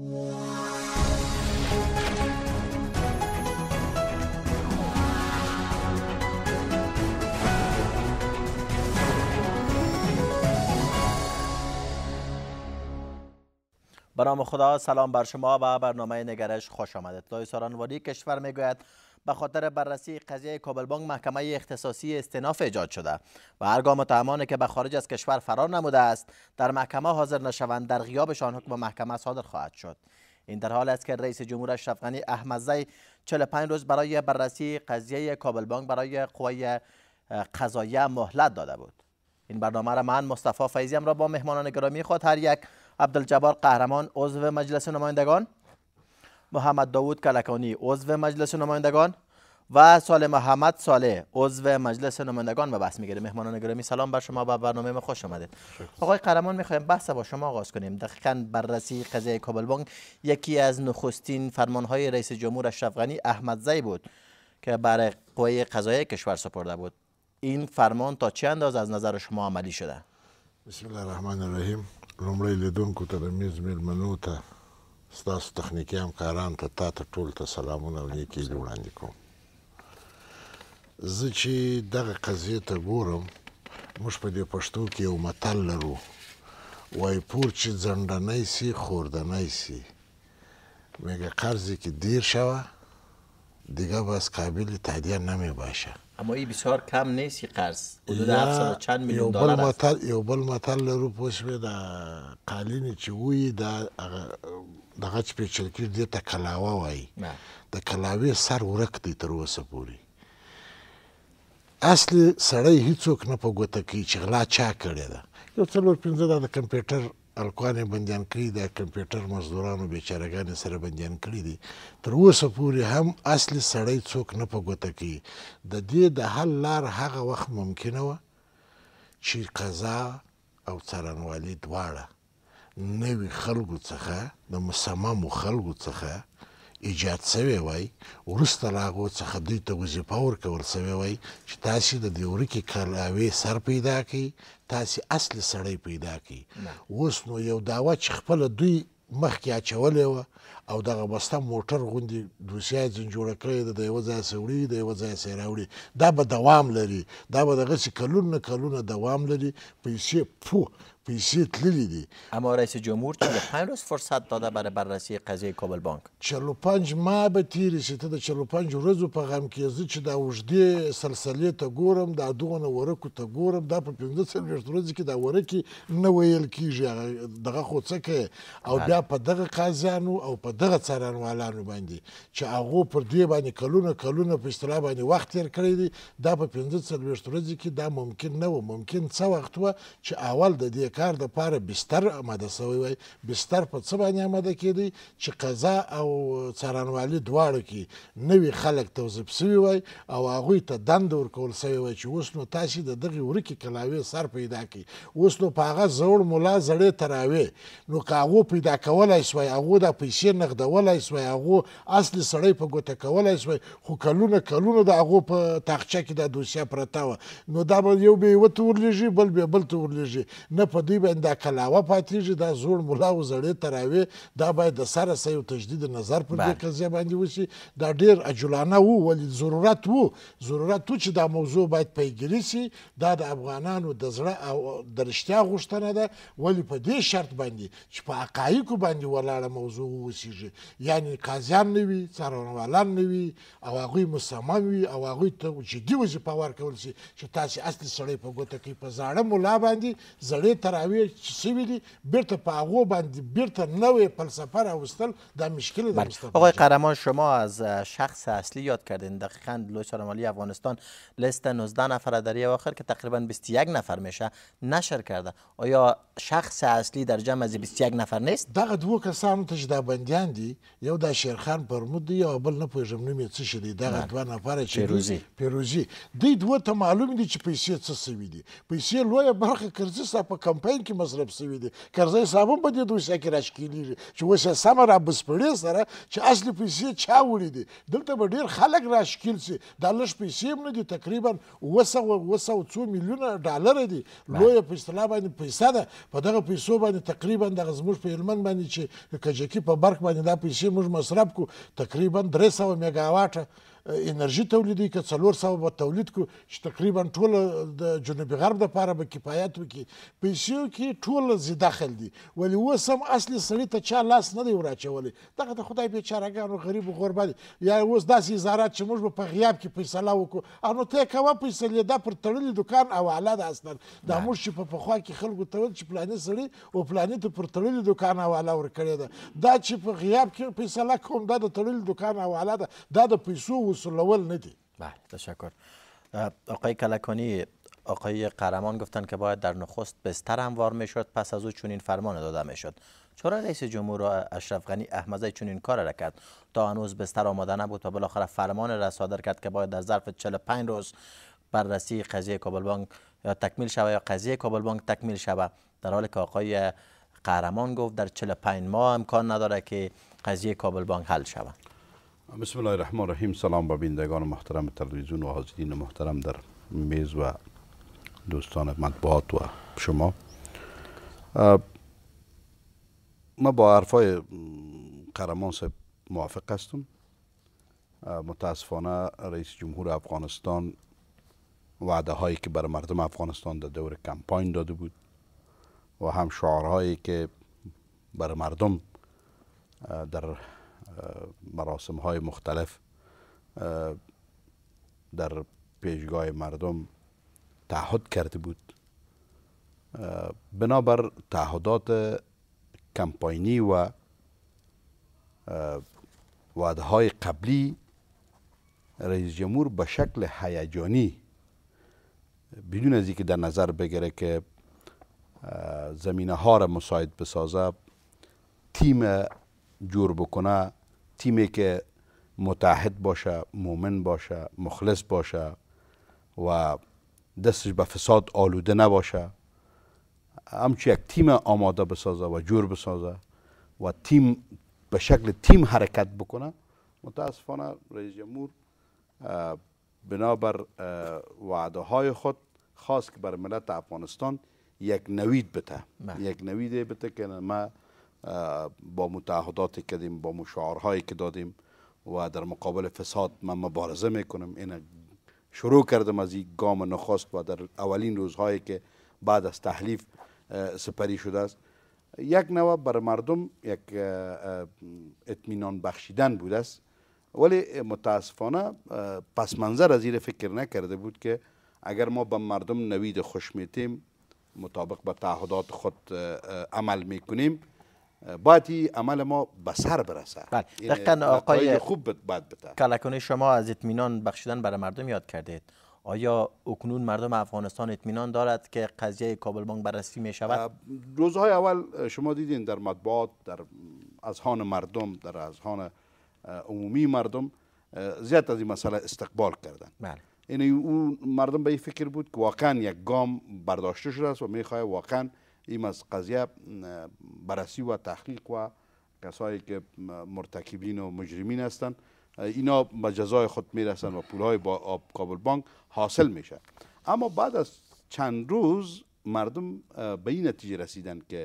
به نام خدا، سلام بر شما و برنامه نگرش خوش آمدید. لای سارانواری کشور میگوید به خاطر بررسی قضیه کابل بانک محکمه اختصاصی استئناف ایجاد شده و هرگاه متهمانی که به خارج از کشور فرار نموده است در محکمه حاضر نشوند در غیابشان حکم محکمه صادر خواهد شد. این در حال است که رئیس جمهور اشرف غنی احمدزی 45 روز برای بررسی قضیه کابل بانک برای قوه قضاییه مهلت داده بود. این برنامه را من مصطفی فیضی را با مهمانان گرامی خود هر یک عبدالجبار قهرمان عضو مجلس نمایندگان، محمد داوود کلکانی عضو مجلس نمایندگان و صالح محمد صالح عضو مجلس نمایندگان به بحث میگیریم. مهمانان گرامی سلام بر شما و برنامه ما خوش آمدید. آقای قهرمان میخوایم بحث با شما آغاز کنیم. دقیقاً بررسی قضیه کابل بانک یکی از نخستین فرمانهای رئیس جمهور اشرف غنی احمدزی بود که برای قوه قضاییه کشور سپرده بود. این فرمان تا چه اندازه از نظر شما عملی شده؟ بسم الله الرحمن الرحیم. لومړی لیدونکو ته د میز میلمنو ته ستاسو تخنیکي همکارانو ته تا ته ټولو ته سلامونه او نیکې هیلې وړاندې کوم. زه چې دغه قضیې ته ګورم، موږ په دې پښتو کې یو متل لرو، وایي پور چې ځنډنی سي خوردنی سي، میگه قرضی که دیر شوه دیگه بس قابل تادیه نمی باشه. اما این بسیار کم نیست. قرض حدود 700 چند میلیون دلار است. یو بل متل لرو پوه شوې، د قالینې چې وي دغه چې پیچل کېږي دې ته کلاوه وایي. د کلاوې سر ورک دی تر اوسه پورې. اصلي سړی هیڅوک نه په ګوته کوي چې غلا چا کړې ده. یو څلور پنځه د کمپیوټر الکوان بندیان کړي، د کمپیوټر مزدورانو بیچارهګانې سره بندیان کړي دي. تر اوسه پورې هم اصلي سړی څوک نه په ګوته کوي. د دې د حل لار هغه وخت ممکنه وه چې قضا او څارنوالي دواړه نوي خلکو څخه د مصممو خلکو څخه ایجاد سوی وای، وروسته له هغو څخه دوی ته وظیفه ورکول سوی وای چې تاسې د دې ورکې کلاوې سر پیدا کړئ، تاسې اصلي سړی پیدا کړئ. اوس نو یو دعوه چې خپله دوی مخکې اچولې وه او دغه بسته موټر غوندې دوسیه ځین جوړه کړې ده، د یوه ځایه سې وړي د یوه ځایه سې راوړي. دا به دوام لري، دا به دغسې کلونه کلونه دوام لري. پیسې تللی دي. اما رئیس جمهور 45 روز فرصت داده برای بررسی قضیه کابل بانک. 45 ماه به تیرې شي. ته د 45 ورځو په غم کې زه چې دا اوږدې سلسلې ته ګورم، دا دغونه ورکو ته ګورم، دا په 45 ورځو کې دا ورکې نه ویل کېږي. دغه خو څه کوي؟ او بیا په دغه قاضیانو او په دغه څارنوالانو باندې چې هغو پر دې باندې کلونه کلونه په اصطلاح باندې وخت تېر کړی دی، دا په 45 ورځو کې دا ممکن نه و. ممکن څه وخت وه چې اول د دې کار دپاره بستر آماده سوی وای. بستر په څه باندې آماده کېدی چې قضا او څارنوالي دواړو کې نوي خلک توظیف سوي وای او هغوی ته دنده ورکول سوی وای چې اوس نو تاسې د دغې ورکې کلاوې سر پیدا کړئ. اوس نو په هغه زوړ ملا زړې تراوې نو که هغو پیدا کولی سوای، هغو دا پیسې نغدولی سوای، هغو اصلي سړی په ګوته کولی سوای، خو کلونه کلونه د هغو په تاخچه کې دا دوسیه پرته وه. نو دا به یو به یوه ته ورلېږي، بل به بل ته ورلېږي. نه په دوی باندې دا کلاوه پاتېږي، دا زوړ ملا او زړې تراوې دا باید د سره سه یو تجدید نظر پر دې قضیه باندې وشي. دا ډېر عجولانه و، ولې ضرورت و چې دا موضوع باید پیګیري سي. دا د افغانانو د زړه او د رښتیا غوښتنه ده، ولې په دې شرط باندې چې په حقایقو باندې ولاړه موضوع واوسیږي. یعنې قاضیان نه وي، څارنوالان نه وي او هغوی مصمم وي او هغوی ته جدي وظیفه ورکول سي چې تاسې اصلي سړی په ګوته کوي. په زاړه ملا باندې زړې تراوې چې سوي دي بیرته په هغو باندې بیرته نوې فلسفه راوستل دا مشکل ده. آقای قهرمان، شما از شخص اصلی یاد کردین. دقیقاً لوی سارنوالی افغانستان لیست 19 نفر در آخر که تقریبا 21 نفر میشه نشر کرده. آیا شخص اصلی در جمع از 21 نفر نیست؟ دغه دوه کسانو ته چې دا بندیان دي، یو دا شیرخان پرمود دی او بل نه پوهېږم نوم یې څه شی دی. دغه دوه نفره چې پیروزي دوی دوه ته معلوم دي چې پیسې څه سوي دي. پیسې لویه برخه کرزي ستا په کمپاین کې مصرف شوي دي. کرزی صاحب هم په دې دوسیه کې راښکېلېږي چې اوس یې سمه را بسپړې سره چې اصلي پیسې چا وړي دي. دلته به ډېر خلک راښکېل شي. دا لږ پیسې هم نه دي، تقریبا 200 میلیونه ډالره دي. لویه په اصطلاح باندې پیسه ده. په دغه پیسو باندې تقریبا دغه زموږ په هلمند باندې چې کجکي په برق باندې دا پیسې موږ مصرف کړو، تقریبا 300 میګاواټه انرژي تولیدوي، که 400 به تولید کړو چې تقریبا ټوله د جنوبي غرب دپاره به کفایت وکړي. پیسو کې ټوله زی دخل دي، ولې اوس هم اصلي سړي ته چا لاس نه دی وراچولی. دغه د خدای بېچارهګانو غریبو غربه دي. یا اوس داسې ازارات چې موږ به په غیاب کې فیصله وکړو، نو ته یې کوه فیصلې. دا پر تړلي دوکان حواله ده اصلا. دا موږ چې په پخوا کې خلکو ته ویل چې فلاني سړي او فلاني ته پر تړلي دوکان حواله ورکړې ده. دا چې په غیاب کې فیصله کوم، دا د تړلي دوکان حواله ده. دا د پیسو وصولول نه دي. بله تشکر. آقای کلکانی، آقای قهرمان گفتن که باید در نخست بستر هموار میشد، پس از او چنین فرمان داده میشد. چرا رئیس جمهور اشرف غنی احمدی چنین کار را کرد؟ تا هنوز بستر آماده نبود و بالاخره فرمان را صادر کرد که باید در ظرف 45 روز بررسی قضیه کابل بانک تکمیل شود یا قضیه کابل بانک تکمیل شود، در حالی که آقای قهرمان گفت در 45 ماه امکان نداره که قضیه کابل بانک حل شود. بسم الله الرحمن الرحیم. سلام به بینندگان محترم تلویزیون و حاضرین محترم در میز و دوستان مطبوعات و شما. ما با حرفای قهرمان صاحب موافق هستم. متاسفانه رئیس جمهور افغانستان وعده هایی که بر مردم افغانستان در دور کمپاین داده بود و هم شعارهایی که بر مردم در مراسم های مختلف در پیشگاه مردم تعهد کرده بود، بنابر تعهدات کمپاینی و وعده های قبلی رئیس جمهور به شکل هیجانی بدون از اینکه در نظر بگیره که زمینه ها را مساعد بسازه، تیم جور بکنه، تیمی که متحد باشه، مومن باشه، مخلص باشه و دستش به فساد آلوده نباشه، همچی یک تیم آماده بسازه و جور بسازه و تیم به شکل تیم حرکت بکنه. متاسفانه رئیس جمهور بنابر وعده های خود خواست که بر ملت افغانستان یک نوید بده، یک نوید بده که ما با متعهداتی کردیم، با مشاورهایی که دادیم و در مقابل فساد من مبارزه میکنم. این شروع کردم از این گام نخست و در اولین روزهایی که بعد از تحلیف سپری شده است. یک نوع بر مردم یک اطمینان بخشیدن بود است، ولی متاسفانه پس منظر از این فکر نکرده بود که اگر ما به مردم نوید خوش میتیم، مطابق به تعهدات خود عمل میکنیم، باید عمل ما به سر برسه. بله دقیقاً آقای خوب باید بده. کلکانی، شما از اطمینان بخشیدن برای مردم یاد کردید. آیا اکنون مردم افغانستان اطمینان دارد که قضیه کابل بانک بررسی می شود؟ روزهای اول شما دیدین در مطبوعات، در اذهان مردم، در اذهان عمومی مردم زیاد از این مسئله استقبال کردن. بله. یعنی اون مردم به این فکر بود که واقعا یک گام برداشته شده است و میخواد واقعا این از قضیه بررسی و تحقیق و کسایی که مرتکبین و مجرمین هستند اینا به جزای خود میرسن و پولهای با کابل بانک حاصل میشه. اما بعد از چند روز مردم به این نتیجه رسیدن که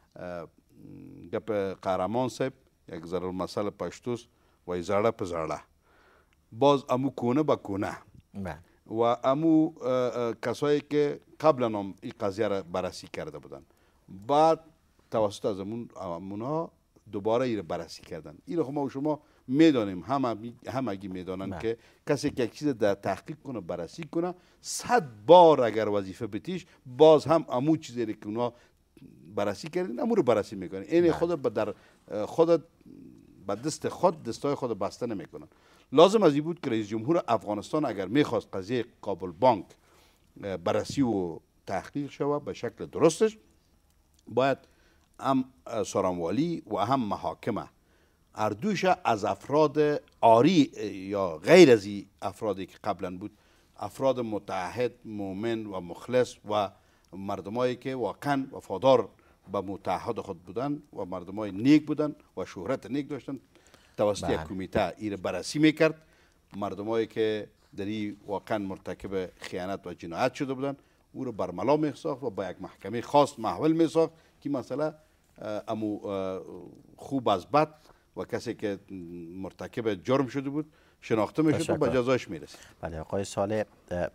گپ قهرمان صاحب یک ضرر مسئله پشتوست و زړه په زړه باز امو کونه به کونه و امو کسایی که قبلا هم این قضیه را بررسی کرده بودن، بعد توسط از امونها دوباره این را بررسی کردن. این را ما و شما میدانیم، همگی میدانن که کسی که یک چیز در تحقیق کنه، بررسی کنه، 100 بار اگر وظیفه بتیش باز هم امو چیزی که اونا بررسی کردن امو رو بررسی میکنن. این خود در خود به دست خود دستای خود بسته نمیکنن. لازم از این بود که رئیس جمهور افغانستان اگر میخواست قضیه کابل بانک بررسی و تحقیق شود به شکل درستش، باید هم سارنوالی و هم محاکمه اردوش از افراد عاری یا غیر از این افرادی که قبلا بود، افراد متعهد، مومن و مخلص و مردمایی که واقعا وفادار به متحد خود بودن و مردمای نیک بودن و شهرت نیک داشتن توسط یک کمیته این بررسی میکرد. مردمایی که در این واقعا مرتکب خیانت و جنایت شده بودن او رو برملا میساخت و با یک محکمه خاص محول میساخت که مثلا امو خوب از بد و کسی که مرتکب جرم شده بود شناخته میشد و به جزایش میرسید. بله آقای صالح،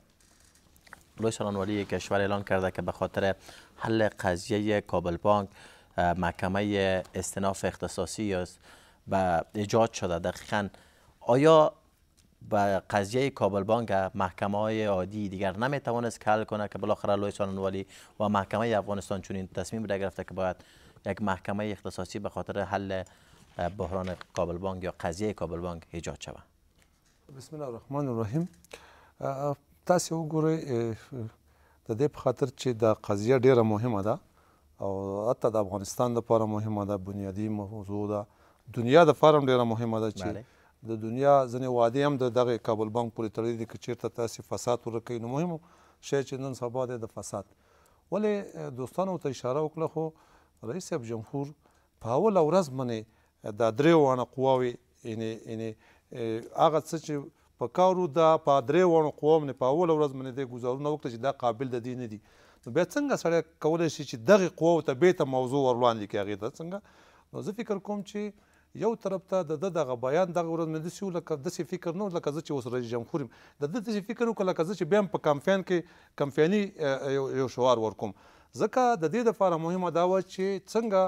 لوی سالانوالی کشور اعلان کرده که به خاطر حل قضیه کابل بانک محکمه استئناف اختصاصی است و ایجاد شده. دقیقاً آیا با قضیه کابل بانک محکمه های عادی دیگر نمیتوانست که حل کنه که بالاخره لوی سالانوالی و محکمه افغانستان چنین تصمیم را گرفته که باید یک محکمه اختصاصی به خاطر حل بحران کابل بانک یا قضیه کابل بانک ایجاد شود؟ بسم الله الرحمن الرحیم. تاسو وګورئ د دې په خاطر چې دا قضیه ډیره مهمه ده او حتی د افغانستان لپاره مهمه ده، بنیادي موضوع ده، دنیا د لپاره هم ډیره مهمه ده چې د دنیا ځینې وعدې هم د دغه کابل بانک پورې تړلي دي که چېرته تاسې فساد ورکوئ نو مهم شی چې نن سبا دی د فساد. ولې دوستانو ته اشاره وکړه خو رئیس صاحب جمهور په اوله ورځ باندې دا درې واړه قواوې یعنې هغه څه چې په کار و دا په درې واړو قواو باندې په اوله ورځ باندې دی ګزارونه وکړه چې دا قابل د دې نه دي، نو بیا څنګه سړی کولی شي چې دغې قواو ته بېرته موضوع ور وړاندې کړي هغې ته څنګه؟ نو زه فکر کوم چې یو طرف ته د ده دغه بیان دغه ورځ مې داسې و لکه داسې فکر نه و لکه زه چې اوس رئیس جمهور یم، د ده داسې فکر وکړه لکه زه چې بیا هم په کمپاین کې کمپایني یو شعار ورکوم. ځکه د دې دپاره مهمه دا وه چې څنګه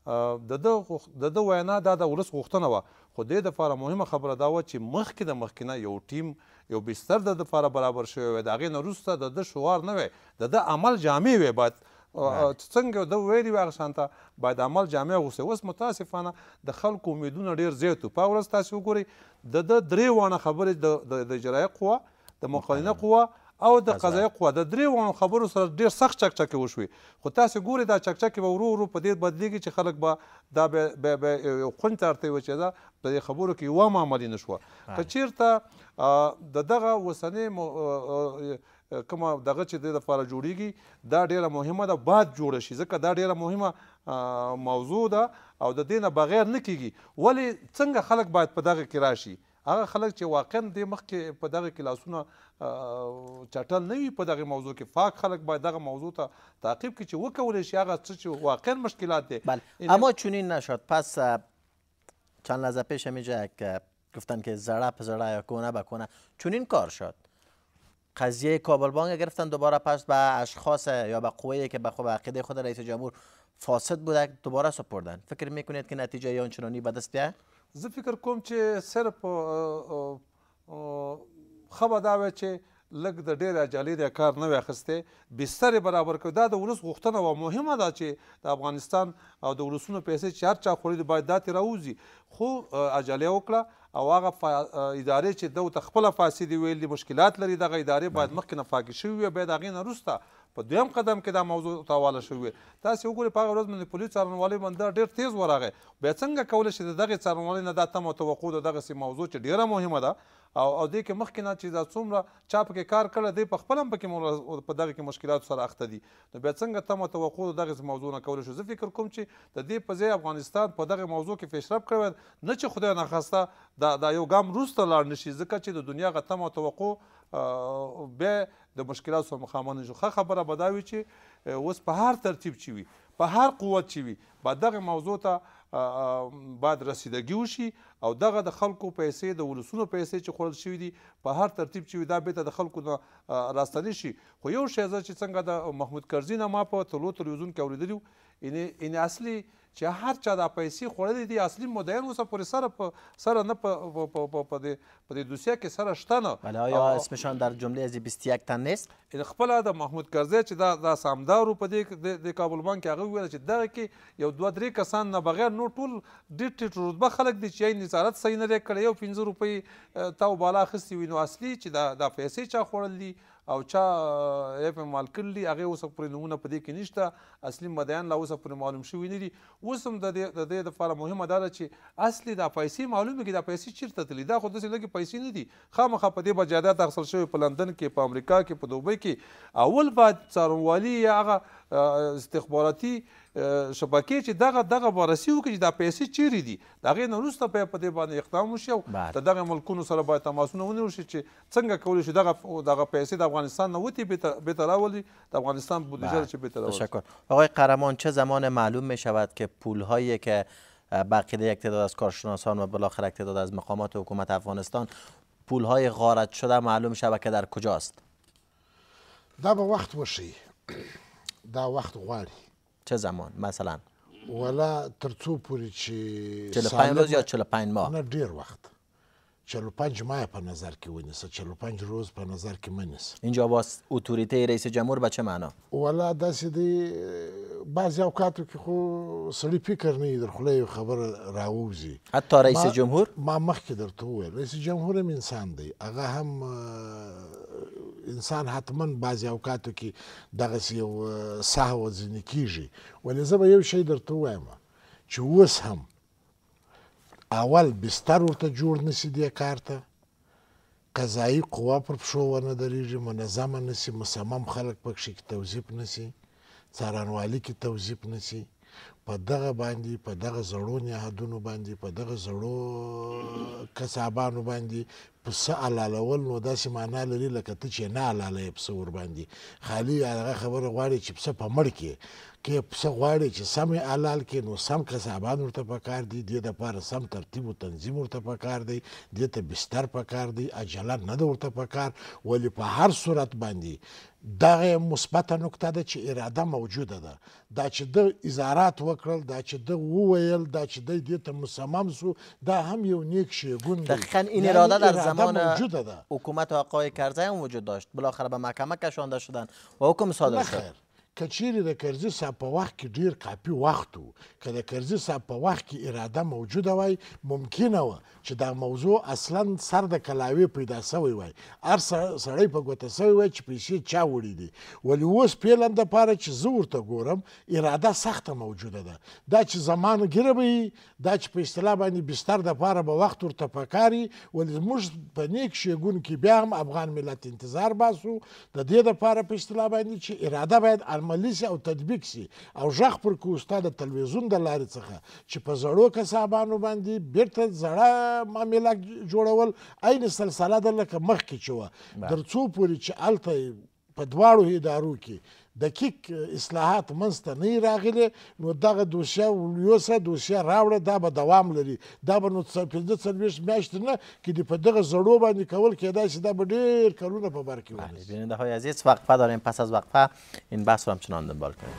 د ده وینا دا د ولس غوښتنه وه، خو دې دپاره مهمه خبره دا وه چې مخکې د مخکې نه یو ټیم یو بستر د دپاره برابر شوی وی، د هغې نه وروسته د ده شعار نه وی، د ده عمل جامع وی، باید څنګه ده ویلي وي هغه شان ته باید عمل جامع واوسي. اوس متاسفانه د خلکو امیدونه ډېر زیات وو. په ورځ تاسې وګورئ د ده درې واړه خبرې د اجرایه قوه، د مقننه قوه او د قضایه قوه د درې واړو خبرو سره ډېر سخت چکچکې وشوې، خو تاسې ګورئ دا چکچکې به ورو ورو په دې بدلېږي چې خلک به دا به یو خوند ته اړتیا وي چې دا په دې خبرو کې یوه هم عملي نه شوه. که چېرته د دغه اوسنۍ کومه دغه چې دې دپاره جوړیږي دا ډیره مهمه ده، باید جوړه شي ځکه دا ډیره مهمه موضوع ده او د دې نه بغیر نه کیږي. ولې څنګه خلک باید په دغه کې راشي؟ هغه خلک چې واقعا دې مخکې په دغه کې لاسونه چټل نه وي په دغه موضوع کې، پاک خلک باید دغه موضوع ته تعقیب کړي چې وکولی شي هغه څه چې واقعا مشکلات دی. اما چنین نشد. پس چند لحظه پیش همینجا گفتن که زره به زره یا کونه به کونه چنین کار شد. قضیه کابل بانک گرفتن دوباره پس به اشخاص یا به قوایی که به عقیده خود رئیس جمهور فاسد بوده دوباره سپردن. فکر میکنید که نتیجه یا آنچنانی به دست بیاید؟ زه فکر کوم چې صرف ښه به دا وی چې لږ د ډېرې عجالې دی کار نه وی اخیستی، بستر برابر کړو. دا د ولس غوښتنه وه، مهمه ده چې د افغانستان او د ولسونو پیسې چې هر چا خوړي باید دا ترې راوځي، خو عجالې وکړه او هغه ادارې چې ده ورته خپله فاسدې ویل دي مشکلات لري، دغه ادارې باید مخکې نه پاکې شوي وي، بیا د هغې نه وروسته په دویم قدم کې دا موضوع ته حواله شوې وي. تاسې وګورئ په هغه ورځ باندې پولیس څارنوالۍ باندې دا ډېر تیز ورغی، بیا څنګه کولی شي د دغې څارنوالۍ نه دا تمه توقع د دغسې موضوع چې ډېره مهمه ده او دې کې مخکې نه چې دا څومره چا پکې کار کړی دی په خپله هم پکې په دغه کې مشکلاتو سره اخته دي، نو بیا څنګه تمه توقع د دغسې موضوع نه کولی شو؟ زه فکر کوم چې د دې په ځای افغانستان په دغه موضوع کې پیشرفت کړی نه چې خدای ناخواسته دا یو ګام وروسته لاړ نه شي، ځکه چې د دنیا هغه تمه توقع بیا د مشکلاتو سره مخامخ نه شو. ښه خبره به دا وي چې اوس په هر ترتیب چې وي، په هر قوت چې وي، باید دغه موضوع ته باید رسیدګي وشي او دغه د خلکو پیسې د ولسونو پیسې چې خوړل شوي دي په هر ترتیب چې وي دا بېرته د خلکو نه راستنې شي. خو یو شی زه چې څنګه د محمود کرزي نه ما په طلوع تلویزیون کې اورېدلي وو، یعنې اصلي چې هر چا دا پیسې خوړلې دي اصلي مدعیان اوسه پورې سره نه په دې دوسیه کې سره شته نه. بله آیا اسمشان در جمله از 21 تن نیست؟ خپله د محمود کرزی چې دا سامدار و په دې کابل بانک کې هغه وویل چې دغه کې یو دوه درې کسان نه بغیر نور ټول ډېر ټیټ رتبه خلک دي چې یې نظارت صحیح نه دی کړی، یو 15 روپۍ تاو بالا اخیستې وي، نو اصلي چې دا پیسې چا خوړل دي او چا اعمال کړي هغې اوسه پورې نومونه په دې کې نشته اصلي مدعیان لا اوسه پورې معلوم شوي نه دي اوس هم د دې دپاره مهمه دا ده چې اصلي دا پیسې معلومه کړي دا پیسې چېرته تللي دا خو داسې لږې پیسې نه دي خامخا په دې به جایداد اخیستل شوي په لندن کې په امریکا کې په دوبۍ کې اول باید څارنوالي یا هغه استخباراتي شبکې چې دغه بررسي وکړي چې دا پیسې چیرې دي د هغې نه وروسته بیا په دې باندې اقدام وشي او د دغه ملکونو سره باید تماسونه ونیول شي چې څنګه کولی شي دغه پیسې د افغانستان نه وتې بېرته راولي د افغانستان بودجه را چې بېرته راولي. تشکر. آقای قهرمان چه زمان معلوم می شود که پولهایی که بقیده یک تعداد از کارشناسان و بالاخره یک تعداد از مقامات حکومت افغانستان پولهای غارت شده معلوم شود که در کجاست؟ دا به وخت وشي دا وخت غواړي. چه زمان مثلا؟ ولا تر څو پورې چې 45 روز یا 45 ماه؟ نه ډېر وخت 45 ماه په نظر کې ونیسه 45 روز په نظر کې مه نیسه. اینجا با اتوریته رئیس جمهور به چه معنا؟ ولا داسې دی بعضې اوقاتو کې خو سړي فکر نه وي در خوله یو خبره راووځي. حتی رئیس جمهور؟ ما مخکې درته وویل رئیس جمهور هم انسان دی هغه هم انسان حتما بعضې اوقاتو کې دغسې یو سهو ځینې کېږي ولې زه به یو شی درته ووایم چې اوس هم اول بستر ورته جوړ نسی دې کار ته قضایي قوا پر پښو ونه درېږي منظمه نسی مصمم خلک پکښې کې توظیف نسی څارنوالي کې توظیف نسی په دغه باندې په دغه زړو نهادونو باندې په دغه زړو کسابانو باندې پسه حلالول نو داسې معنا لري لکه ته چې نه حلالوې پسه ورباندې خالي هغه خبره غواړي چې پسه په مړ کې که پسه غواړي چې سم یې حلال کړي نو سم کسابان ورته پکار دي دې دپاره سم ترتیب و تنظیم ورته پکار دی دې ته بستر پکار دی عجله نه ده ورته پکار ولې په هر صورت باندې دغه مثبته نکته ده چې اراده موجوده ده دا چې د اظهارات وکړل دا چې د وویل دا چې دی دې ته مصمم سو دا هم یو نیک شیګون دی. دقیقا این اراده در زمان حکومت آقای کرزی هم وجود داشت بالاخره به محکمه کشانده شدن و حکم صادر شد. که چیرې د کرزي صاحب په وخت کې ډېر کافي وخت و که د کرزي صاحب په وخت کې اراده موجوده وای ممکنه وه چې دا موضوع اصلا سر د کلاوې پیدا سوی وای هر سړی په ګوته سوی وای چې پیسې چا وړي دي ولې اوس فعلا دپاره چې زه ورته ګورم اراده سخته موجوده ده دا چې زمانه ګیره به وي دا چې په اصطلاح باندې بستر دپاره به وخت ورته پکار وي ولې موږ په نیک شیګون کې بیا هم افغان ملت انتظار باسو د دې دپاره په اصطلاح باندې چې اراده باید عملي سي او تطبیق سي او غږ پر کو استاد تلویزیون د لارې څخه چې په زړو کسابانو باندې بیرته زړه معامله جوړول عین سلسله ده لکه مخکې چې وه تر څو پورې چې هلته په دواړو ادارو کې دقیق اصلاحات منځته نه راغلي نو دغه دوسیه یوسه دوسیه راوړه دا به دوام لري دا به نو 15-40 میاشتې نه که دې په دغه زړو باندې کول کېدای شي دا به ډېر کلونه په بر کې ونیسي. بیننده های عزیز وقفه داریم پس از وقفه این بحث رو همچنان دنبال کنیم.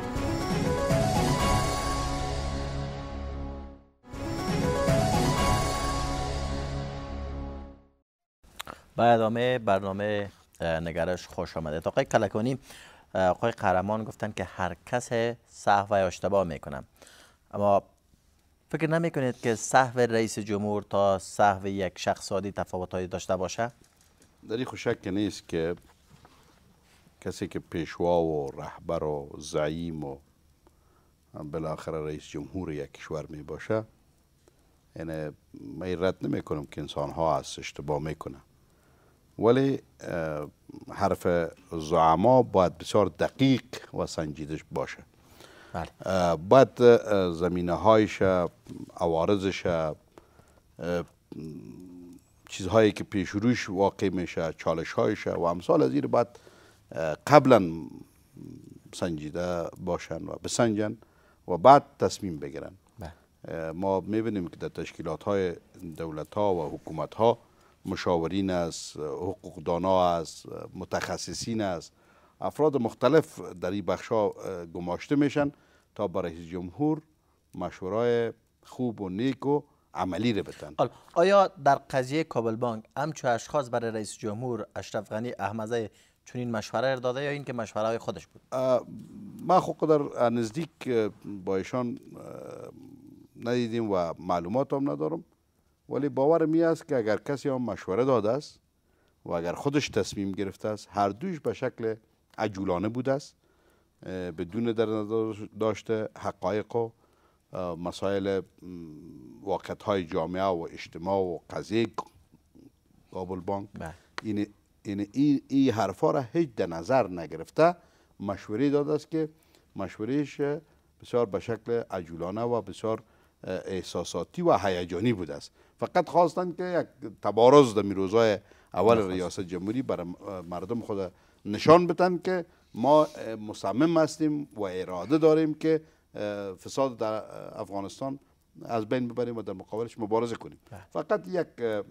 با ادامه برنامه نگرش خوش آمدید. آقای کلکانی آقای قهرمان گفتن که هر کس سهو یا اشتباه میکنه اما فکر نمی کنید که سهو رئیس جمهور تا سهو یک شخص عادی تفاوت‌هایی داشته باشه؟ در این شک نیست که کسی که پیشوا و رهبر و زعیم و بالاخره رئیس جمهور یک کشور می باشه یعنی من رد نمی کنم که انسان ها از اشتباه میکنه ولی حرف زعما باید بسیار دقیق و سنجیده باشه. باید زمینه هایش عوارضش چیزهایی که پیش روش واقع میشه چالش هایش و امثال از این باید قبلا سنجیده باشن و بسنجن و بعد تصمیم بگیرن. ما میبینیم که در تشکیلات های دولت ها و حکومت ها مشاورین است، حقوقدانا است، متخصصین است، افراد مختلف در این بخشا گماشته میشن تا برای رئیس جمهور مشورای خوب و نیک و عملی رو بدن. آیا در قضیه کابل بانک همچون اشخاص برای رئیس جمهور اشرف غنی احمدی چنین مشوره را داده یا این که مشوره های خودش بود؟ ما خود در نزدیک با ایشان ندیدیم و معلومات هم ندارم ولی باور می است که اگر کسی هم مشوره داده است و اگر خودش تصمیم گرفته است، هر دویش به شکل عجولانه بوده است، بدون در نظر داشته حقایق و مسائل واقعیت‌های جامعه و اجتماع و قضیه کابل بانک، این حرفا را هیچ در نظر نگرفته مشوره داده است که مشورهش بسیار به شکل عجولانه و بسیار احساساتی و هیجانی بوده است. فقط خواستند که یک تبارز در روزهای اول ریاست جمهوری برای مردم خود نشان بدن که ما مصمم هستیم و اراده داریم که فساد در افغانستان از بین ببریم و در مقابلش مبارزه کنیم. فقط یک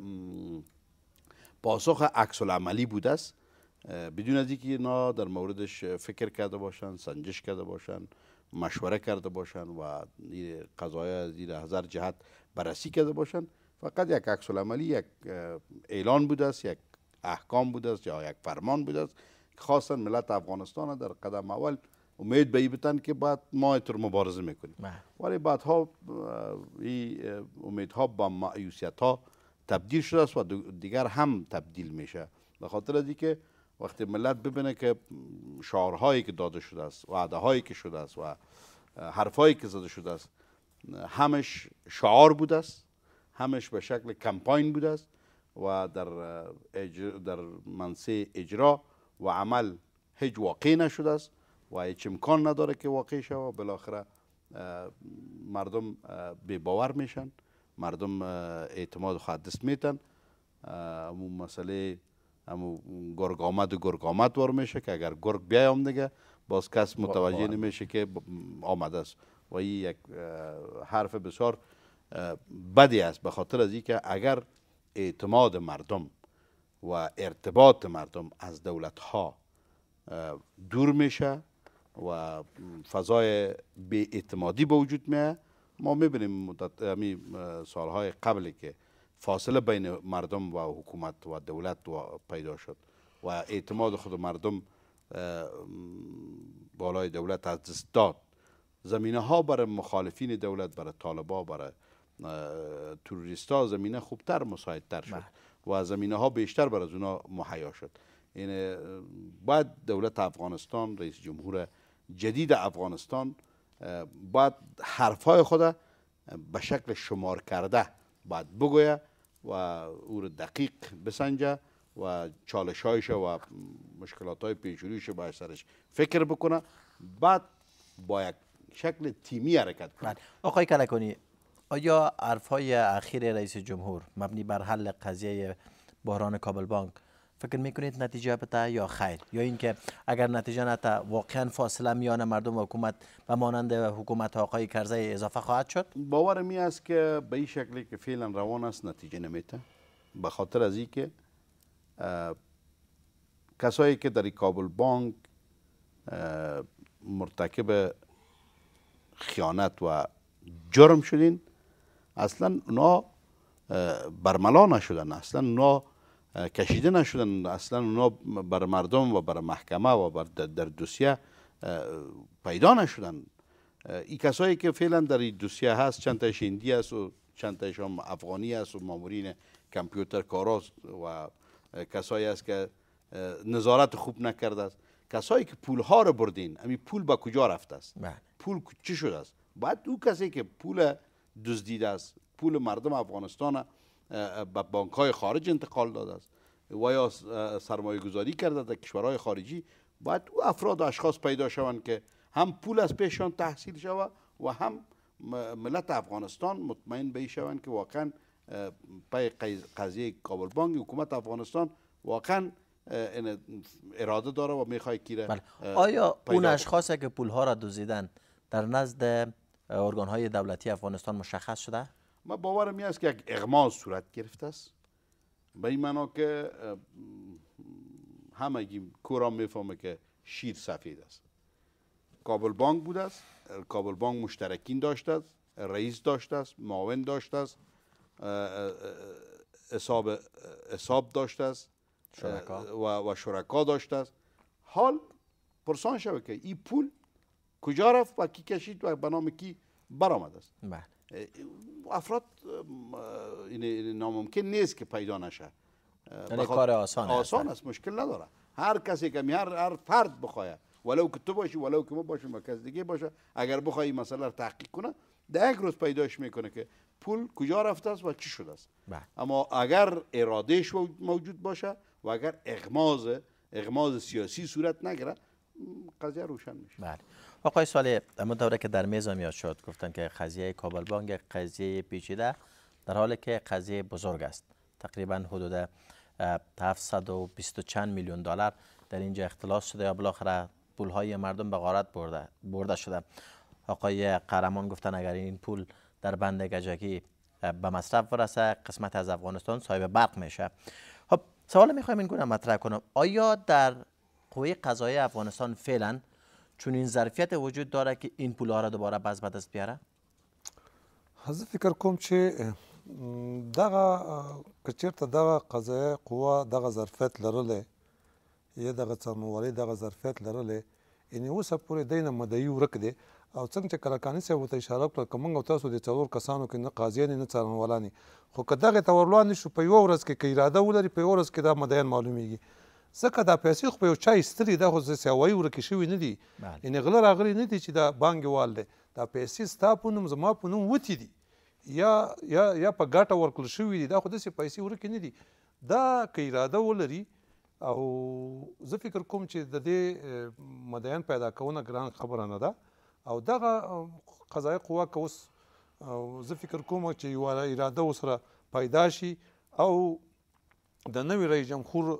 پاسخ عکس العملی بوده است، بدون از اینکه اینا در موردش فکر کرده باشند، سنجش کرده باشند، مشوره کرده باشند و قضایا از این هزار جهت بررسی کرده باشند. فقط یک عکس العملی، یک اعلان بوده است، یک احکام بوده است یا یک فرمان بوده است که خواستن ملت افغانستان در قدم اول امید به این بتن که بعد ما اینطور مبارزه میکنیم، ولی بعدها این امیدها با مایوسیت ها تبدیل شده است و دیگر هم تبدیل میشه. به خاطر از اینکه وقتی ملت ببینه که شعارهایی که داده شده است، وعده هایی که شده است و حرفایی که زده شده است همش شعار بوده است، همش به شکل کمپاین بوده است و در منصه اجرا و عمل هیچ واقع نشده است و هیچ امکان نداره که واقع شود و بالاخره مردم بی باور میشن، مردم اعتماد خود دست میتن. همون مسئله همون گرگ آمد و گرگ آمد وار میشه که اگر گرگ بیایم دیگه باز کس متوجه نمیشه که آمده است و این یک حرف بسیار بدی است، به خاطر از اینکه اگر اعتماد مردم و ارتباط مردم از دولت ها دور میشه و فضای بی اعتمادی به وجود میاد، ما میبینیم سالهای قبلی که فاصله بین مردم و حکومت و دولت و پیدا شد و اعتماد خود مردم بالای دولت از دست داد. زمینه ها برای مخالفین دولت، برای طالبا، برای تروریستا زمینه خوبتر مساعدتر شد و زمینه ها بیشتر برای اونا مهیا شد. این باید دولت افغانستان، رئیس جمهور جدید افغانستان باید حرفای خود به شکل شمار کرده باید بگویه و او رو دقیق بسنجه و چالشایش و مشکلات های پیشرویش با سرش فکر بکنه، بعد با یک شکل تیمی حرکت کنه. آقای کلکانی، آیا حرفهای اخیر رئیس جمهور مبنی بر حل قضیه بحران کابل بانک فکر میکنید نتیجه بده یا خیر، یا اینکه اگر نتیجه نده واقعا فاصله میان مردم و حکومت و مانند حکومت آقای کرزی اضافه خواهد شد؟ باور می است که به این شکلی که فعلا روان است نتیجه نمیده، به خاطر از اینکه کسایی که در کابل بانک مرتکب خیانت و جرم شدین اصلا اونا برملا نشدن، اصلا اونا کشیده نشدن، اصلا اونا بر مردم و بر محکمه و در دوسیه پیدا نشدن. این کسایی که فعلا در این دوسیه هست چند تایش هندی است و چند تایش هم افغانی است و مامورین کامپیوتر کاراست و کسایی است که نظارت خوب نکرده است. کسایی که پول ها رو بردین، همین پول با کجا رفته است؟ پول چی شده است؟ بعد او کسی که پول دزدیده است، پول مردم افغانستان به بانک های خارج انتقال داده است و یا سرمایه گذاری کرده در کشورهای خارجی، باید او افراد و اشخاص پیدا شوند که هم پول از پیششان تحصیل شود و هم ملت افغانستان مطمئن به شوند که واقعا پای قضیه کابل بانک حکومت افغانستان واقعا اراده داره و میخواد که آیا اون اشخاصی که پول ها را دزدیدن در نزد ارگان های دولتی افغانستان مشخص شده؟ ما باورم است که یک اغماض صورت گرفته است، به این معنا که همگی کورا میفهمه که شیر سفید است. کابل بانک بوده است، کابل بانک مشترکین داشته است، رئیس داشته است، معاون داشته است، حساب داشته است و شرکا داشته است. حال پرسان شده که این پول کجا رفت و کی کشید و به نام کی برآمد است. افراد این ناممکن نیست که پیدا نشه کار آسان است، مشکل نداره. هر کسی که هر فرد بخواه، ولو که تو باشی ولو که ما باشیم و کس دیگه باشه، اگر بخوای مسئله رو تحقیق کنه در یک روز پیداش میکنه که پول کجا رفته است و چی شده است. اما اگر ارادهش موجود باشه و اگر اغماض سیاسی صورت نگیره، قضیه روشن میشه. بله آقای سالی، اما دوره که در میز یاد شد گفتن که قضیه کابل بانک یک قضیه پیچیده در حالی که قضیه بزرگ است. تقریبا حدود 720 چند میلیون دلار در اینجا اختلاس شده یا بالاخره پولهای مردم به غارت برده شده. آقای قهرمان گفتن اگر این پول در بند گجگی به مصرف برسه، قسمت از افغانستان صاحب برق میشه. خب سوال میخوایم این گونه مطرح کنم، آیا در قوه قضاییه افغانستان فعلا چون این ظرفیت وجود داره که این پولها را دوباره باز به دست بیاره؟ زه فکر کوم چې دغه که چېرته دغه قضایه قوه دغه ظرفیت لرلی یا دغه څارنوالۍ دغه ظرفیت لرلی، یعنې اوسه پورې دی نه مدعي ورک دی. او څنګه چې کلکاني صاحب ورته اشاره وکړه که موږ او تاسو د څلور کسانو کې نه قاضیان نه څارنوالان، خو که دغې ته ور وړاندې شو په یوه ورځ کې که اراده ولري په یوه ورځ کې دا مدعیان معلومیږي. ځکه دا پیسې خو په یو چا ایستلي، دا خو سیاوایي ورکې شوي نه دي، یعنې غله راغلي نه دي چې دا بانګوال دی. دا پیسې ستا په نوم زما په نوم وتې دي یا په ګټه ورکړل شوي دي. دا خو داسې پیسې ورکې نه دي. دا که اراده ولري او زه فکر کوم چې د دې مدعیان پیدا کونه ګران خبره نه ده. او دغه قضایي قوه که اوس زه فکر کوم چې یوه اراده ورسره پیدا شي او د نوي رئیس جمهور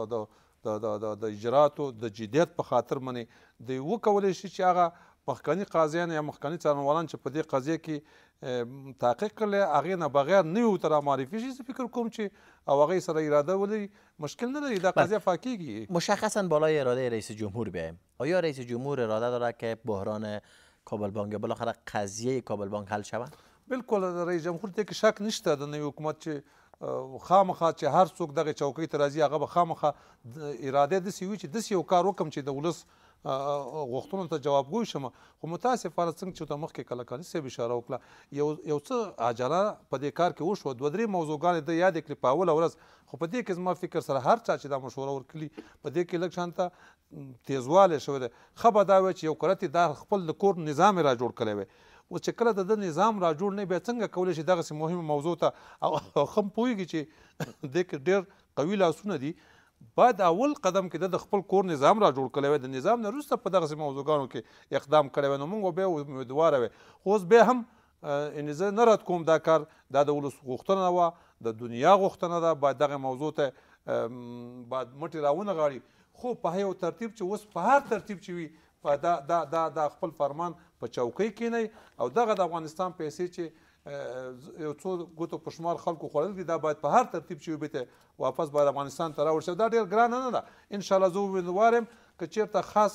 د اجراتو د جدیت په خاطر باندې دوی وکولی شي چې هغه مخکني قاضیان یا مخکني څارنوالان چې په دې قضیه کې تحقیق کړی هغې نه بغیر نوي ورته رامعرفي شي. زه فکر کوم چې او هغې سره اراده ولري مشکل نه لري، دا قضیه فاکیږي. مشخصا بالای اراده رئیس جمهور بیایم، آیا رئیس جمهور اراده داره که بحران کابل بانک بالاخره قضیه کابل بانک حل شود؟ بالکل رئیس جمهور ته کې شک نشته د نوي حکومت چې خامخا چې هر څوک دغه چوکۍ ته راځي هغه به خامخا اراده داسې وي چې داسې یو کار وکړم چې د ولس غوښتنو ته جوابګوی شم. خو متاسفانه څنګه چې ورته مخکې کلکاني صاحب اشاره وکړه یو څه عجله په دې کار کې وشوه، دوه درې موضوعګانې ده یادې کړې په اوله ورځ. خو په دې کې زما فکر سره هر چا چې دا مشوره ورکړي په دې کې لږ شانته تیزوالی شوی دی. ښه به دا وی چې یو کرتې دا خپل د کور نظام یې را جوړ کړی وی. اوس چې کله د ده نظام را جوړ نه بیا څنګه کولی شي دغسې مهمه موضوع ته او ښه هم پوهېږي چې دې کې ډېر قوي لاسونه دي. باید اول قدم کې د خپل کور نظام را جوړ کړی وی، د نظام نه وروسته په دغسې موضوعګانو کې اقدام کړی وی، نو موږ بیا امیدواره وی. خو اوس بیا هم یعنې زه نه رد کوم دا کار، دا د ولس غوښتنه وه، د دنیا غوښتنه ده، باید دغه موضوع ته باید مټې راونغاړي. خو په یو ترتیب چې اوس په هر ترتیب چې وي دا خپل فرمان په چوکۍ کینی او دغه د افغانستان پیسې چې یو څو ګوتو په شمار خلکو خوړل دي دا باید په هر ترتیب چې وي بیرته واپس باید افغانستان ته راوړل شي. دا ډېر ګرانه نه ده. انشاءالله زه امیدوار یم که چېرته خاص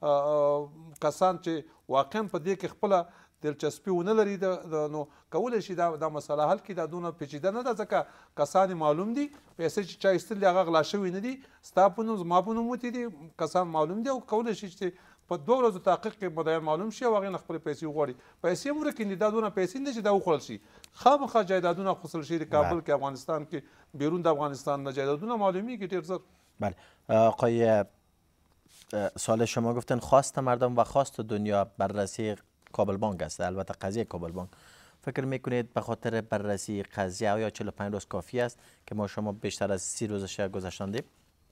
کسان چې واقعا په دې کې خپله دلچسپي ونه لري نو کولی شي دا مسله حل کړي. دا دونه پیچیده نه ده ځکه کسان معلوم دي، پیسې چې چا ایستل دي هغه غلا شوي نه دي، ستا په نوم زما په نوم وتې دي، کسان معلوم دي او کولی شي چې په دوه ورځو تحقیق کې مدعیان معلوم شي او هغې نه خپلې پیسې وغواړي. پیسې هم ورکې دي، دا دونه پیسې نه چې دا وخوړل شي. خامخا جایدادونه اخیستل شي د کابل کې افغانستان کې بیرون د افغانستان نه جایدادونه معلومیږي ډېر زر. بله آقای سال شما گفتن خواست مردم و خواست دنیا بررسی کابل بانک است، البته قضیه کابل بانک. فکر میکنید به خاطر بررسی قضیه آیا 45 روز کافی است که ما شما بیشتر از 30 روزش گذشتاندیم؟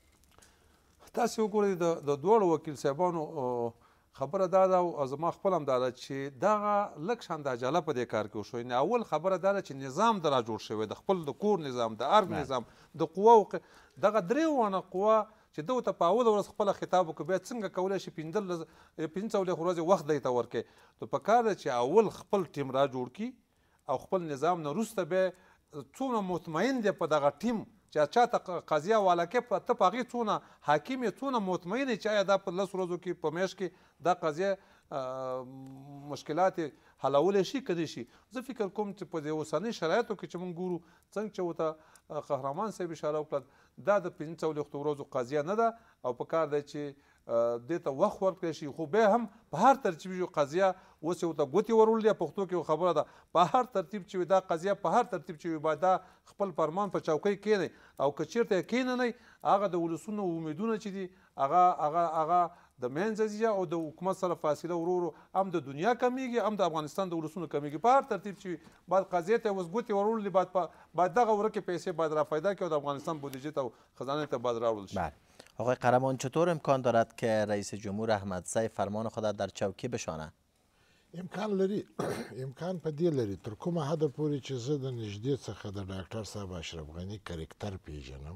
تاسې وګورئ د دواړو وکیل صاحبانو خبره دا ده او زما خپل هم دا ده چې دغه لږ شان د عجله په دې کار کې وشو. یعنې اول خبره دا ده چې نظام د را جوړ شوی د خپل د کور نظام، د ارګ نظام، د قواو دغه درې وانه قوا چې ده ورته په اوله ورځ خپله خطاب وکړو بیا څنګه کولی شي 15 ورځې وخت دی ته ورکړي. نو په کار ده چې اول خپل ټیم را جوړ کړي او خپل نظام نه وروسته بیا څومره مطمئن دی په دغه ټیم چې چا ته قضیه والا کې ته په هغې څونه حاکم یې څونه مطمئن یې چې آیا دا په 10 ورځو کې په میاشت کې دا قضیه مشکلات حلولی شي که شي. زه فکر کوم چې په دې اوسنۍ شرایطو کې چې موږ ګورو څنګه چې ورته قهرمان صاحب اشاره وکړه دا د 45 ورځو قضیه نه ده او په کار دی چې دې ته وخت ورکړی شي. خو بیا هم په هر ترتیب یو قضیه اوس ورته ګوتې ورول دی. پښتو کې یو خبره ده په هر ترتیب چې دا قضیه په هر ترتیب چې باید دا خپل فرمان په چوکۍ کښېنئ او که چېرته یې کښېننئ هغه د ولسونو امیدونه چې دي هغه د منځه ځي او د حکومت سره فاصله ورو ورو هم د دنیا کمیږي هم د افغانستان د ولسونو کمیږي. په هر ترتیب چې باید قضیې ته اوس ګوتې ورول دي باید دغه ورکې پیسې باید را پیدا کړي او د افغانستان بودجې ته او خزانه ته باید راوړل شي. آقای قهرمان چطور امکان دارد که رئیس جمهور احمدزی فرمان خود در چوکۍ بشانه؟ امکان لري امکان په دې لري تر کومه حده پورې چې زه د نږدې څخه د ډاکټر صاحب اشرف غني کرکټر پیژنم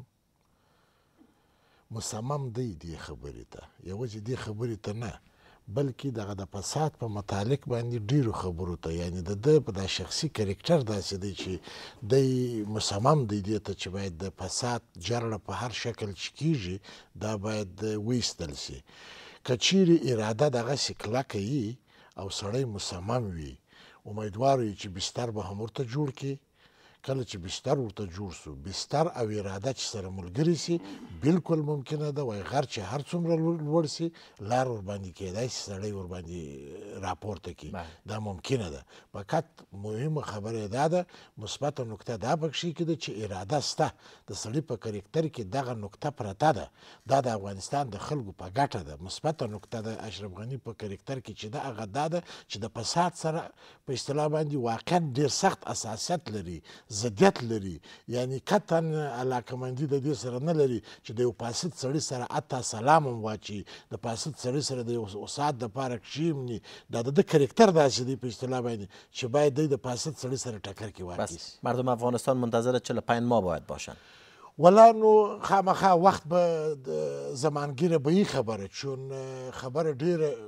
مصمم دی دې خبرې ته یوازې دې خبرې ته نه بلکې دغه د فساد په متعلق باندې ډیرو خبرو ته یعنی د ده په دا شخصي کرکټر داسې دی چې دی مصمم دی دې ته چې باید د فساد جرړه په هر شکل چې کیږي دا باید ویستل سي. که چیرې اراده دغسې کلکه وي او سړی مصمم وي امیدوار وي چې بستر به هم ورته جوړ کړي. کله چې بستر ورته جوړ سو بستر او اراده چې سره ملګري سي بالکل ممکنه ده وای غر چې هر څومره لوړ سي لار ورباندې کېدای سي سړی ورباندې راپورته کړي دا ممکنه ده. فقط مهمه خبره دا ده مثبته نکته دا پکښې کې ده چې اراده سته د سړي په کرکټر کې دغه نکته پرته ده دا د افغانستان د خلکو په ګټه ده. مثبته نکته د اشرف غني په کرکټر کې چې ده هغه دا ده چې د فساد سره په اصطلاح باندې واقعا ډېر سخت اساسیت لري ضدیت لري یعنی قطعا علاقمندي د دې سره نه لري چې د یو فاسد سړي سره حتی سلام هم واچي د فاسد سړي سره د یو ساعت دپاره کښېني دا د ده کرکټر داسې دی په اصطلاح باندې چې باید دی د فاسد سړي سره ټکر کې واقع شي. مردم افغانستان منتظر 45 ماه باید باشن. ولا نو خامخا وخت به زمانگیره به این خبره چون خبره ډیره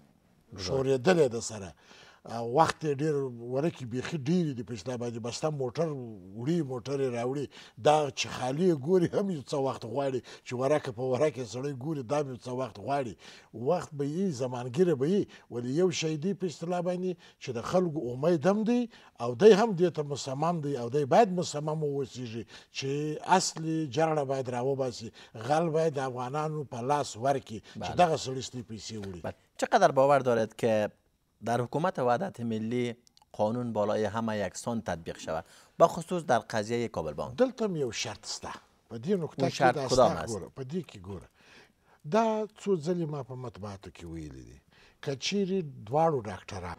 شورېدلې ده سره وخت ډیر ورکې بیخي ډېرې دي په اصطلاح باندې بسته موټر وړي موټر یې راوړي دا چې خالي یې ګوري هم یو څه وخت غواړي چې ورکه په ورکه سړی ګوري دا هم یو څه وخت غواړي. وخت به یي زمانګیره به یي ولې یو شی دی په اصطلاح باندې چې د خلکو امید هم دی او دی هم دې ته مصمم دی او دی باید مصمم واوسیږي چې اصلي جرړه باید راوباسي غل باید افغانانو په لاس ورکړي چې دغه سړي ستې پیسې وړي. چقدر باور دارد که در حکومت وحدت ملی قانون بالای همه یکسان تطبیق شود با خصوص در قضیه کابل بانک؟ دلته یو شرط سته په دې نقطه کې شرط کدام است؟ په دې کې ګوره دا څو ځلې ما په مطبوعاتو کې ویلي دي که چیرې دواړو ډاکټران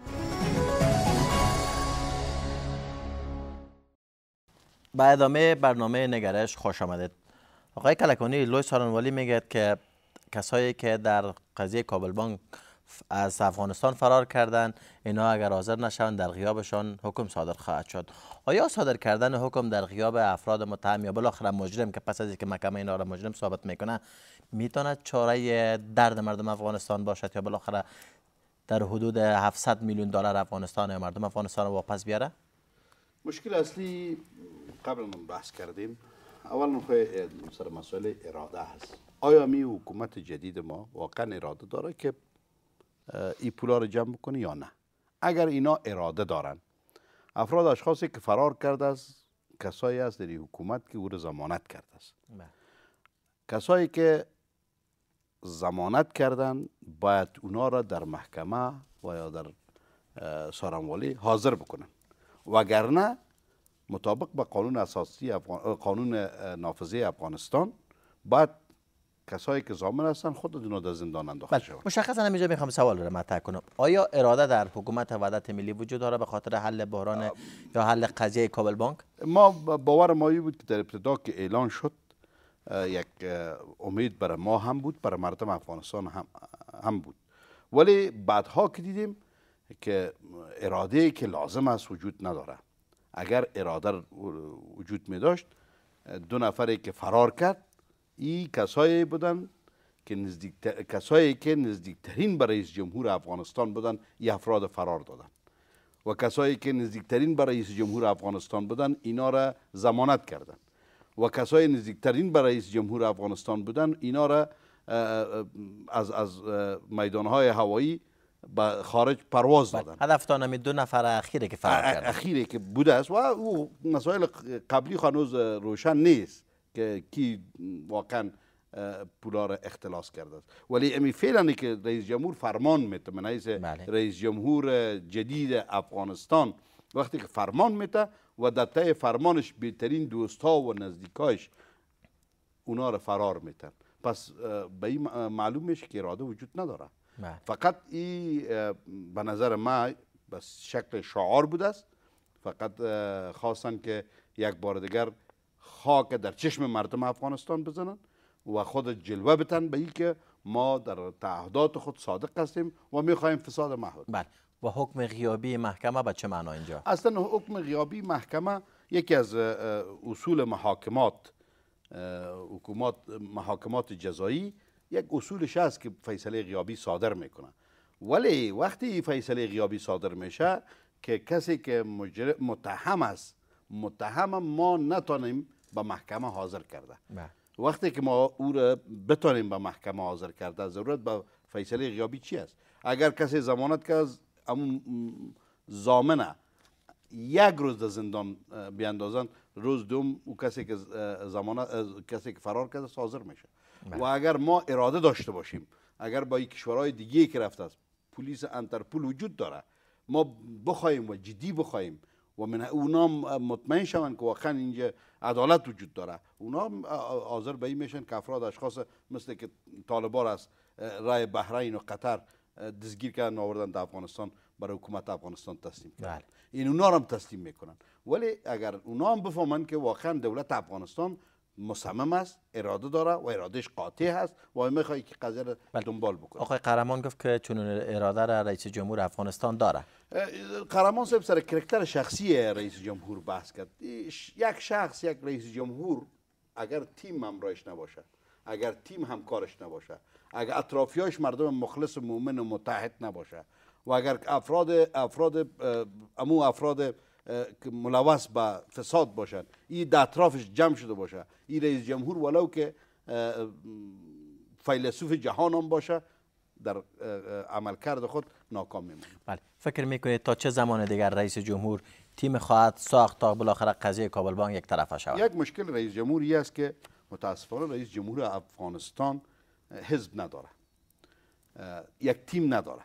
به ادامه برنامه نگرش خوش آمدید. آقای کلکانی لوی سارنوالی میگه که کسایی که در قضیه کابل بانک از افغانستان فرار کردن اینا اگر حاضر نشوند در غیابشان حکم صادر خواهد شد. آیا صادر کردن حکم در غیاب افراد متهم یا بالاخره مجرم که پس از اینکه محکمه اینا را مجرم ثابت میکنه میتواند چاره درد مردم افغانستان باشد یا بالاخره در حدود 700 میلیون دلار افغانستان یا مردم افغانستان واپس بیاره؟ مشکل اصلی قبل من بحث کردیم اول سر مسئله اراده هست. آیا می حکومت جدید ما واقعا اراده داره که این پولا رو جمع بکنه یا نه؟ اگر اینا اراده دارن افراد اشخاصی که فرار کرده است کسایی است در حکومت که او رو ضمانت کرده است. کسایی که ضمانت کردن باید اونا را در محکمه و یا در سارنوالی حاضر بکنن وگرنه مطابق با قانون اساسی قانون نافذه افغانستان باید کسایی که ضامن هستن خودشون در زندان انداخته شوند. مشخصا همینجا میخوام سوال رو مطرح کنم. آیا اراده در حکومت وحدت ملی وجود داره به خاطر حل بحران یا حل قضیه کابل بانک؟ ما باور ما بود که در ابتدا که اعلان شد یک امید برای ما هم بود برای مردم افغانستان هم بود ولی بعدها که دیدیم که اراده که لازم است وجود نداره. اگر اراده وجود می داشت دو نفری که فرار کرد این کسایی بودن که کسایی که نزدیکترین به رئیس جمهور افغانستان بودن این افراد فرار دادن و کسایی که نزدیکترین به رئیس جمهور افغانستان بودن اینا را ضمانت کردن و کسایی نزدیکترین به رئیس جمهور افغانستان بودن اینا را از میدانهای هوایی به خارج پرواز دادن. هدفتان همین 2 نفر اخیره که فرار کردن، اخیره که بوده است و او مسائل قبلی هنوز روشن نیست که کی واقعا پولا را اختلاس کرده است. ولی امی فعلا که رئیس جمهور فرمان میته، من رئیس جمهور جدید افغانستان وقتی که فرمان میته و در طی فرمانش بهترین دوستها و نزدیکایش اونا را فرار میتن، پس به این معلوم میشه که اراده وجود نداره. فقط این به نظر ما به شکل شعار بوده است، فقط خواستن که یک بار دیگر خاک در چشم مردم افغانستان بزنن و خود جلوه بتن به این که ما در تعهدات خود صادق هستیم و میخواهیم فساد محو. بله. و حکم غیابی محکمه به چه معنا اینجا؟ اصلا حکم غیابی محکمه یکی از اصول محاکمات جزایی، یک اصولش هست که فیصله غیابی صادر میکنه. ولی وقتی فیصله غیابی صادر میشه که کسی که متهم است، متهم ما نتونیم به محکمه حاضر کرده. وقتی که ما او را بتونیم به محکمه حاضر کرده، ضرورت به فیصله غیابی چی است؟ اگر کسی ضمانت که از ضامنه یک روز در زندان بیاندازن، روز دوم او کسی که فرار کرده حاضر میشه. و اگر ما اراده داشته باشیم، اگر با کشورهای دیگه که رفته است، پلیس انترپول وجود داره، ما بخوایم و جدی بخوایم و من اونا مطمئن شون که واقعا اینجا عدالت وجود داره، اونا حاضر به این میشن که افراد اشخاص مثل که طالبان است رای بحرین و قطر دستگیر کردن آوردن در افغانستان برای حکومت افغانستان تسلیم کردن. این اونا هم تسلیم میکنن. ولی اگر اونا هم بفهمن که واقعا دولت افغانستان مصمم است، اراده داره و ارادهش قاطع هست و میخواد که قضیه را دنبال بکنه. آقای قهرمان گفت که چون اراده را رئیس جمهور افغانستان داره. قهرمان صاحب سر کرکتر شخصی رئیس جمهور بحث کرد. یک شخص، یک رئیس جمهور اگر تیم همراهش نباشه، اگر تیم همکارش نباشه، اگر اطرافیاش مردم مخلص و مؤمن و متحد نباشه و اگر افراد که ملوث به فساد باشند این در اطرافش جمع شده باشه، این رئیس جمهور ولو که فیلسوف جهان هم باشه در عملکرد خود ناکام میمونه. بله. فکر میکنید تا چه زمان دیگر رئیس جمهور تیم خواهد ساخت تا بالاخره قضیه کابل بانک یک طرفه شود؟ یک مشکل رئیس جمهوری است که متاسفانه رئیس جمهور افغانستان حزب نداره، یک تیم نداره.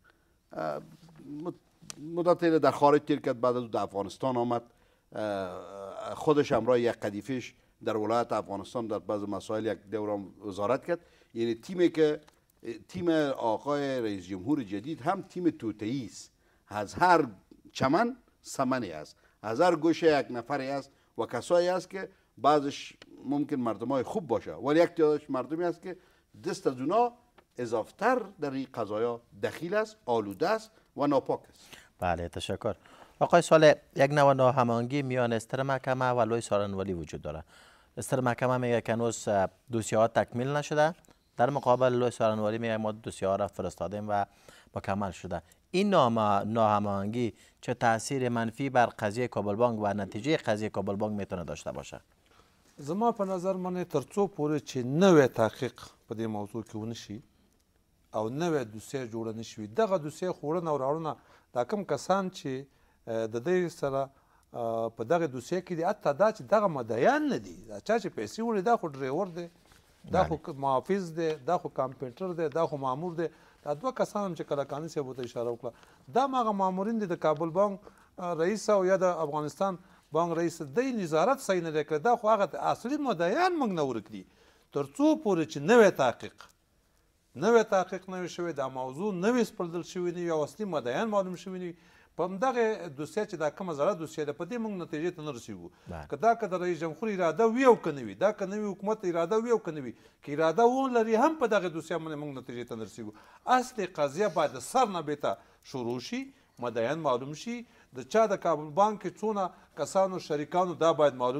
مدتی در خارج تیر کرد، بعد از در افغانستان آمد، خودش همراه یک قدیفش در ولایت افغانستان در بعض مسائل یک دوران وزارت کرد. یعنی تیم آقای رئیس جمهور جدید هم تیم توتئی است، از هر چمن سمنی است، از هر گوشه یک نفری است و کسایی است که بعضش ممکن مردمای خوب باشه ولی یک تعدادش مردمی است که دست از اونا اضافتر در این قضایا دخیل است، آلوده است و ناپاک است. بله، تشکر. آقای سال یک نوع ناهماهنگی میان استر محکمه و لوی سارنوالی وجود داره. استر محکمه میگه که هنوز دوسیه ها تکمیل نشده، در مقابل لوی سارنوالی میگه ما دوسیه ها را فرستادیم و مکمل شده. این ناهماهنگی چه تاثیر منفی بر قضیه کابل بانک و نتیجه قضیه کابل بانک میتونه داشته باشه؟ زما په نظر باندې ترڅو پورې چې نوی تحقیق په دې موضوع کې ونشي او نوی دوسیه جوړه نشي، دغه دوسیه خوړنه او راوړنه دا کوم کسان چې د دې سره په دغه دوسیه کې دي، حتی دا چې دغه مدعیان نه دي، دا چا چې پیسې وړي دا خو ډریور دی، دا خو محافظ دی، دا خو کمپیوټر دی، دا خو مامور دی. دا دوه کسان چې کلکاني صاحب ورته اشاره وکړه، دا هماغه مامورین دي د کابل بانک رئیس او یا د افغانستان بانک رئیس دی نظارت صحیح نه دی کړی. دا خو هغه اصلي مدعیان موږ نه ورکړي. تر څو پورې چې نوی تحقیق نه وي شوی، دا موضوع نوی سپړدل شوي نه وي او اصلي مدعیان معلوم شوي نه وي، په همدغه دوسیه چې دا کومه زړه دوسیه ده په دې موږ نتیجې ته نه رسېږو. که د رئیس جمهور اراده وي او که نه وي، دا که نوي حکومت اراده وي او که نه وي، که اراده ولري هم په دغه دوسیه باندې موږ نتیجې ته نه رسېږو. اصلي قضیه باید د سر نه بیته شروع شي، مدعیان معلوم شي، د چا د کابل بانک کې څونه کسانو شریکانو دا باید معلوم شي،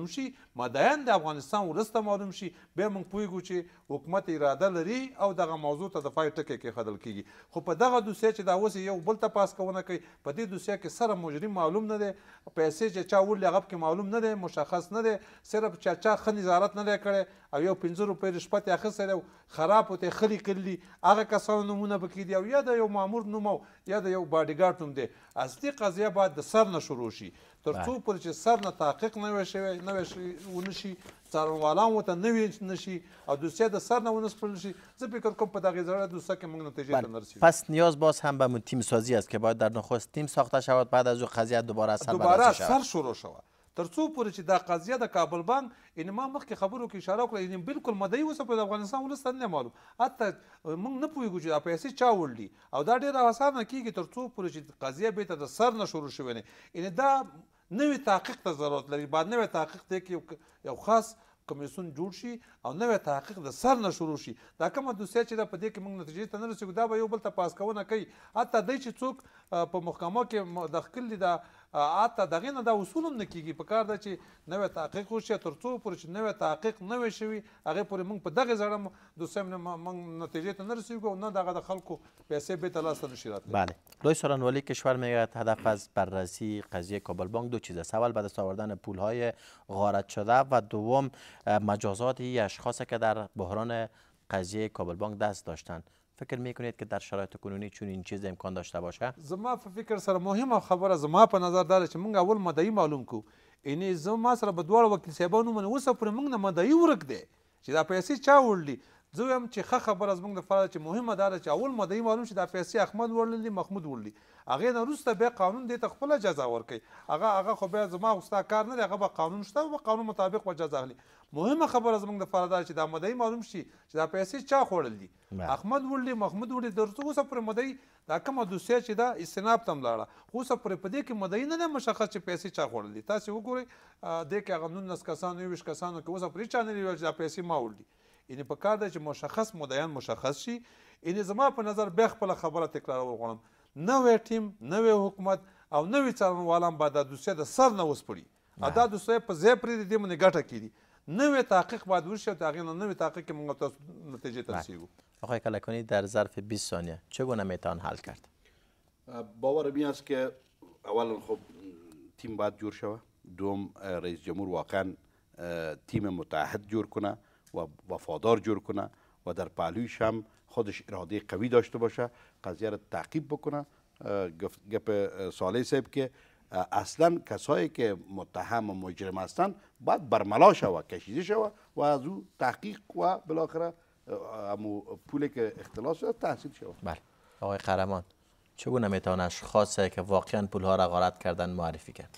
مدین د افغانستان ولس ته معلوم شي بیا موږ پوهیږو چې حکومت اراده لري او دغه موضوع ته د پای ټکی کېښودل کېږي خو په دغه دوسیه چې دا اوس یو بل ته پاس کوونه کوي په دې دوسیه کې سره مجرم معلوم نه دی پیسې چې چا وړلي هغه پکې معلوم نه دی مشخص نه دی صرف چا ښه نظارت نه دی کړی او یو 15 روپۍ رشوت یې اخیستی دی خراب ورته خلي کړلي هغه کسانو نومونه پکې دي او یا د یو مامور نوم او یا د یو باډیګارډ نوم دی اصلي قضیه باید د سر نه شروع شي تر څو پورې چې سر نه تحقیق نه وي شوی ونه شي څارنوالان ورته نوي نه شي او دوسیه د سر نه ونه سپړل شي زه فکر کوم په دغې زړه دوسیه کې موږ نتیجې ته نرسیږو پس نیاز باز هم به تیم سازی است که باید در نخست تیم ساخته شود بعد از او قضیه دوباره از سر شروع شود تر څو پورې چې دا قضیه د کابل بانک یعنې ما مخکې خبرو کې اشاره وکړه یعنې بالکل مدعي اوسه په افغانستان ولس ته نه معلوم حتی موږ نه پوهېږو چې دا پیسې چا وړلي او دا ډېره اسانه کېږي تر څو پورې چې قضیه بېرته د سر نه شروع شوې نه یعنې دا نوي تحقیق ته ضرورت لري باید نوی تحقیق دی کې یو خاص کمیسیون جوړ شي او نوی تحقیق د سر نه شروع شي دا کومه دوسیه چې دا په دې کې موږ نتیجې ته نه رسېږو دا به یو بل ته پاس کوونه کوي حتی دی چې څوک په محکمه کې داخل دي دا حتی دغې نه دا اصول هم نه کېږي په کار ده چې نوی تحقیق وشي تر څو پورې چې نوی تحقیق نه وی شوي هغې پورې موږ په دغې زړه دوسیه موږ نتیجې ته نه رسېږو او نه دغه د خلکو پیسې بېرته لاسته نشي راتلی. بله لوی سخنوری کشور میگوید هدف از بررسی قضیه کابل بانک دو چیز است اول به دست آوردن پولهای غارت شده و دوم مجازات اشخاصی که در بحران قضیه کابل بانک دست داشتند فکر میکنید که در شرایط کنونی چون این چیز امکان داشته باشه؟ زما په فکر سره مهمه خبره زما په نظر دا چې موږ اول مدعي معلوم کو یعنې زما سره به دواړه وکیل صاحبان ومني اوسه پورې موږ نه مدعي ورک دی چې دا پیسې چا وړلي زه وایم چې ښه خبره زموږ لپاره چې مهمه دا ده چې اول مدعي معلوم شي دا پیسې احمد وړلي دي محمود وړلي هغې نه وروسته بیا قانون دې ته خپله جزا ورکوي هغه خو بیا زما او ستا کار نه دی هغه به قانون شته او قانون مطابق به جزا اخلي مهمه خبره زموږ لپاره دا چې دا مدعي معلوم شي چې دا پیسې چا خوړل دي احمد وړلي محمود وړلي تر څو اوسه پورې مدعي دا کومه دوسیه چې دا استناب ته هم لاړه خو اوسه پورې په دې کې مدعي نه دی مشخص چې پیسې چا خوړل دي تاسې وګورئ دې کې هغه 19 کسانو 21 کسانو کې اوسه پورې چا نه دي ویل چې دا پیسې ما وړلي یعنې په کار ده چې مشخص مدعیان مشخص شي یعنې زما په نظر بیا خپله خبره تکرارول غواړم نوی ټیم نوی حکومت او نوي څارنوالان باید دا دوسیه د سر نه وسپړي او دا دوسیه په ځای پرېږدي دې باندې ګټه کړي نوی تحقیق باید وشي او د هغې نه نوی تحقیق کې موږ تاسو نتیجې ته رسیږو. آقای کلکانی در ظرف 20 ثانیه چگونه میتوان حل کرد؟ باورم این است که اولا خب تیم باید جور شود دوم رئیس جمهور واقعا تیم متحد جور کنه و وفادار جور کنه و در پهلویش هم خودش اراده قوی داشته باشه قضیه را تعقیب بکنه گپ صالح صاحب که اصلا کسایی که متهم و مجرم هستند باید برملا شود کشیده شود و از او تحقیق و بالاخره همو پولی که اختلاس شده تحصیل شود. بله آقای قهرمان چگونه میتوان اشخاصی که واقعا پولها را غارت کردن معرفی کرد؟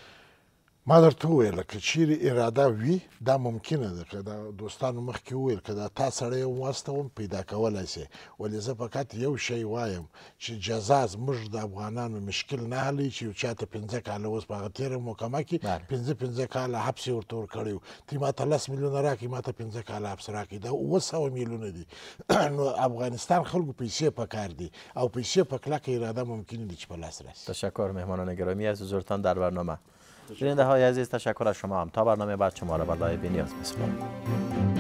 ما درته وویل که چیرې اراده وي دا ممکنه ده که دا دوستانو مخکې وویل که دا تا سړی واستوم پیدا کولی سي ولې زه فقط یو شی وایم چې جزا زموږ د افغانانو مشکل نه حلوي چې یو چا ته 15 کاله اوس په هغه تېره محکمه کې 15 کاله حبس یې ورته ورکړی و تی ما ته 10 میلیونه راکړي ما ته 15 کاله حبس راکړي دا 200 میلیونه دي نو افغانستان خلکو پیسې پکار دي او پیسې په کلکه اراده ممکن دي چې په لاس راسي. تشکر مهمانان گرامی از حضورتان در برنامه. شنونده های عزیز تشکر از شما هم تا برنامه بعد شما را به لایو بینیاز می‌سپارم.